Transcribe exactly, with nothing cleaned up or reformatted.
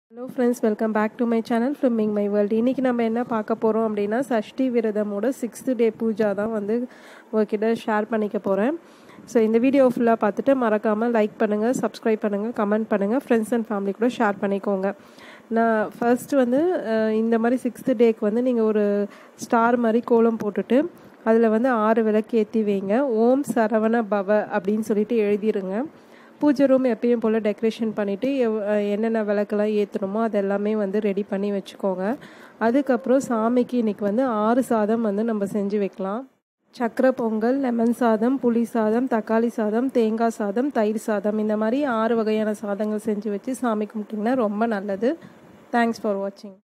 Hello friends, welcome back to my channel filming my world. இன்றைக்கி நம்ம என்ன பார்க்க போகிறோம் அப்படின்னா, சஷ்டி விரதமோட சிக்ஸ்த்து டே பூஜா தான் வந்து உங்ககிட்ட ஷேர் பண்ணிக்க போகிறேன். ஸோ இந்த வீடியோ ஃபுல்லாக பார்த்துட்டு மறக்காமல் லைக் பண்ணுங்கள், சப்ஸ்கிரைப் பண்ணுங்கள், கமெண்ட் பண்ணுங்கள், ஃப்ரெண்ட்ஸ் அண்ட் ஃபேமிலி கூட ஷேர் பண்ணிக்கோங்க. நான் ஃபர்ஸ்ட்டு வந்து இந்த மாதிரி சிக்ஸ்த்து டேக்கு வந்து நீங்கள் ஒரு ஸ்டார் மாதிரி கோலம் போட்டுட்டு அதில் வந்து ஆறு விளக்கு ஏற்றி வைங்க. ஓம் சரவண பவ அப்படின்னு சொல்லிட்டு எழுதிருங்க. பூஜை ரூம் எப்பயும் போல் டெக்கரேஷன் பண்ணிவிட்டு எவ் என்னென்ன விளக்கெல்லாம் ஏற்றணுமோ அதெல்லாமே வந்து ரெடி பண்ணி வச்சுக்கோங்க. அதுக்கப்புறம் சாமிக்கு இன்றைக்கி வந்து ஆறு சாதம் வந்து நம்ம செஞ்சு வைக்கலாம். சக்கரை பொங்கல், லெமன் சாதம், புளி சாதம், தக்காளி சாதம், தேங்காய் சாதம், தயிர் சாதம், இந்த மாதிரி ஆறு வகையான சாதங்கள் செஞ்சு வச்சு சாமி கும்பிட்டிங்கன்னா ரொம்ப நல்லது. தேங்க்ஸ் ஃபார் வாட்சிங்.